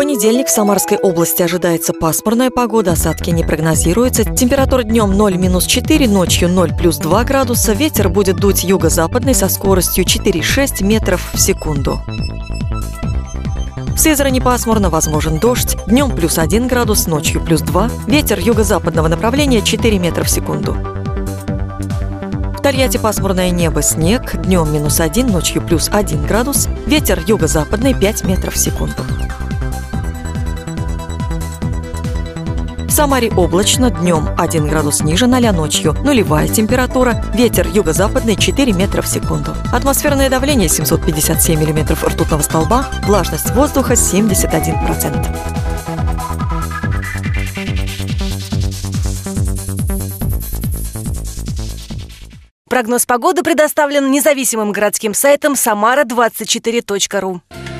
понедельник в Самарской области ожидается пасмурная погода, осадки не прогнозируются. Температура днем 0-4, ночью 0+2 градуса. Ветер будет дуть юго-западный со скоростью 4,6 метров в секунду. В Сызрани пасмурно, возможен дождь. Днем +1 градус, ночью +2. Ветер юго-западного направления 4 метра в секунду. В Тольятти пасмурное небо, снег. Днем -1, ночью +1 градус. Ветер юго-западный 5 метров в секунду. В Самаре облачно, днем 1 градус ниже 0, ночью нулевая температура, ветер юго-западный 4 метра в секунду. Атмосферное давление 757 миллиметров ртутного столба, влажность воздуха 71%. Прогноз погоды предоставлен независимым городским сайтом samara24.ru.